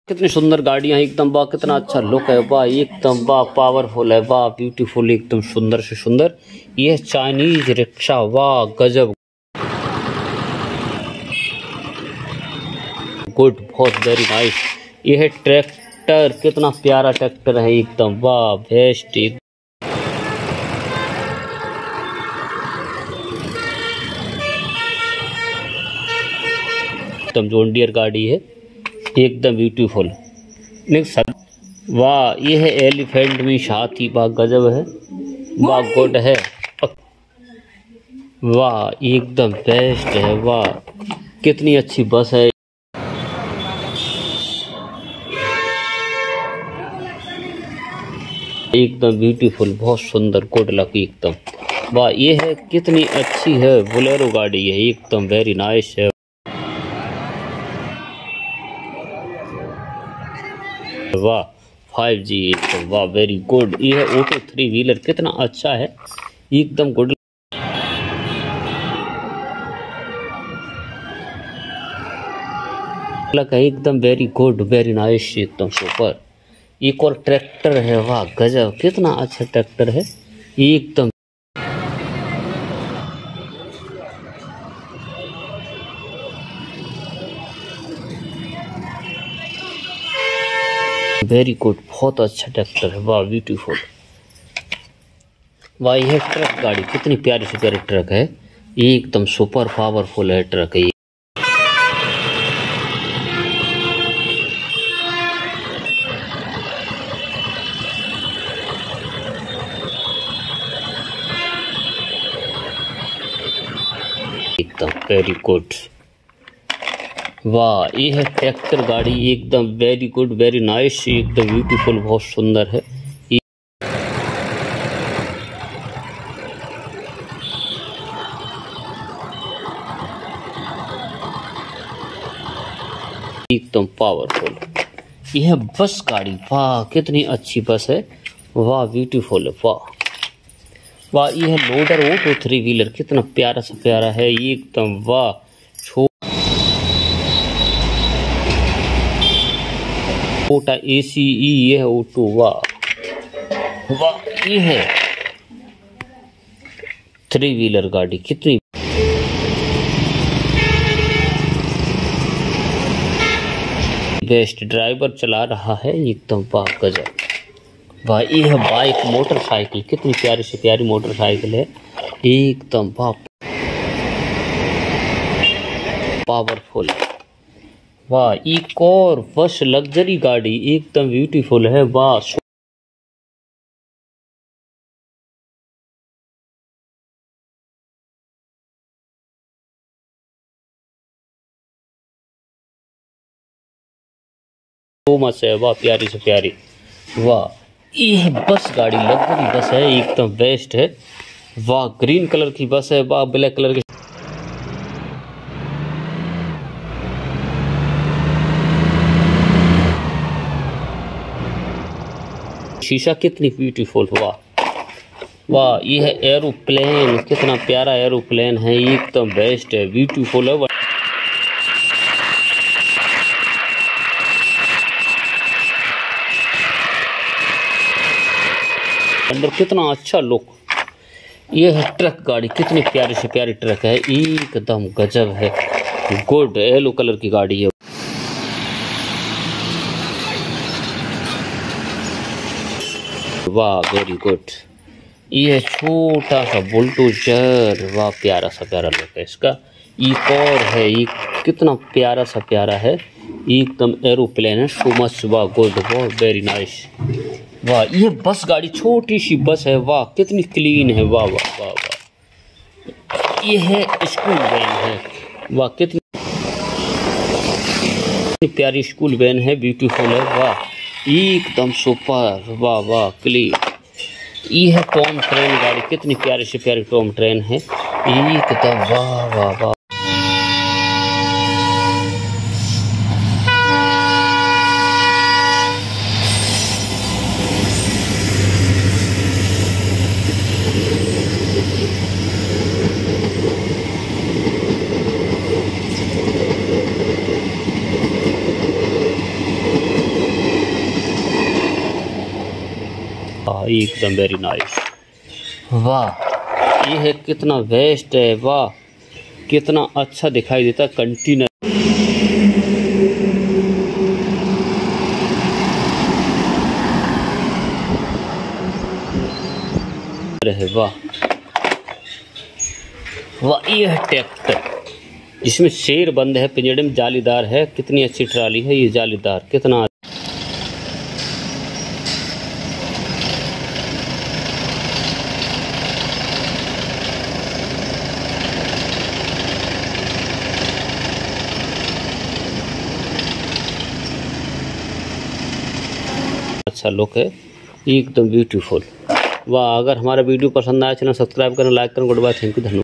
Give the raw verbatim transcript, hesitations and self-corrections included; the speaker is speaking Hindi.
कितनी सुंदर गाड़ियां एकदम, वाह कितना अच्छा लुक है, वाह एकदम वाह पावरफुल है, वाह ब्यूटीफुल एकदम सुंदर से सुंदर। ये चाइनीज रिक्शा, वाह गजब गुड, बहुत वेरी नाइस। ये है ट्रैक्टर, कितना प्यारा ट्रैक्टर है एकदम, वाह बेस्ट एकदम। जॉन डियर गाड़ी है एकदम ब्यूटीफुल। नेक्स्ट, वाह ये है एलिफेंट में हाथी, वाह गजब है, वाह गुड है, वाह एकदम बेस्ट है, वाह कितनी अच्छी बस है एकदम ब्यूटीफुल, बहुत सुंदर गुड लक एकदम। वाह ये है कितनी अच्छी है बोलेरो गाड़ी है एकदम वेरी नाइस है, वाह फाइव जी एकदम, वाह वेरी गुड। ये है ऑटो थ्री व्हीलर, कितना अच्छा है एकदम गुड लक है एकदम वेरी गुड वेरी नाइस एकदम सुपर। एक और ट्रैक्टर है, वाह गजब कितना अच्छा ट्रैक्टर है एकदम वेरी गुड, बहुत अच्छा ट्रैक्टर है, वाह ब्यूटीफुल। वाह यह ट्रक गाड़ी कितनी प्यारी से प्यारी ट्रक है एकदम सुपर पावरफुल है ट्रक है। एकदम वेरी गुड, वाह ये है ट्रैक्टर गाड़ी एकदम वेरी गुड वेरी नाइस एकदम ब्यूटीफुल, बहुत सुंदर है। एकदम पावरफुल। यह बस गाड़ी, वाह कितनी अच्छी बस है, वाह ब्यूटीफुल, वाह वाह यह लोडर ऑटो थ्री व्हीलर, कितना प्यारा सा प्यारा है एकदम, वाह छोटा एसी ई ये है ऑटो, वाह वाह ये है थ्री व्हीलर गाड़ी कितनी बेस्ट, ड्राइवर चला रहा है एकदम, वाह गजब। वाह ये है बाइक मोटरसाइकिल, कितनी प्यारी से प्यारी मोटरसाइकिल है एकदम, वाह पावरफुल। वाह एक और बस लग्जरी गाड़ी एकदम ब्यूटीफुल है, वाह सो मच है, वाह प्यारी से प्यारी। वाह ये बस गाड़ी लग्जरी बस है एकदम बेस्ट है, वाह ग्रीन कलर की बस है, वाह ब्लैक कलर की शीशा कितनी ब्यूटीफुल, वाह वाह ये है एरोप्लेन, कितना प्यारा एरोप्लेन है एकदम बेस्ट है ब्यूटीफुल है। अंदर कितना अच्छा लुक। ये है ट्रक गाड़ी, कितनी प्यारी से प्यारी ट्रक है एकदम गजब है, गुड येलो कलर की गाड़ी है, वाह वेरी गुड। ये छोटा सा बुलडोजर, वाह प्यारा सा प्यारा लुक है इसका। एक और है, ये कितना प्यारा सा प्यारा है एकदम एरोप्लेन है, सो मच, वाह गुड बहुत वेरी नाइस। वाह ये बस गाड़ी छोटी सी बस है, वाह कितनी क्लीन है, वाह वाह वाह वाह। ये है स्कूल वैन है, वाह कितनी प्यारी स्कूल वैन है ब्यूटीफुल है, वाह एकदम सुपर, वाह वाह क्लीन। ये है टॉम ट्रेन गाड़ी, कितनी प्यारी से प्यारी टॉम ट्रेन है एकदम, वाह वाह वाह। हाँ एकदम वेरी नाइस। वाह ये है कितना बेस्ट है, वाह कितना अच्छा दिखाई देता कंटेनर। वाह वाह ये है ट्रैक्टर जिसमें शेर बंद है, पिंजड़े में जालीदार है। कितनी अच्छी ट्राली है ये जालीदार, कितना अच्छा लुक है, एकदम ब्यूटीफुल। वाह अगर हमारा वीडियो पसंद आया चैनल सब्सक्राइब करें, लाइक करें। गुड बाय, थैंक यू, धन्यवाद।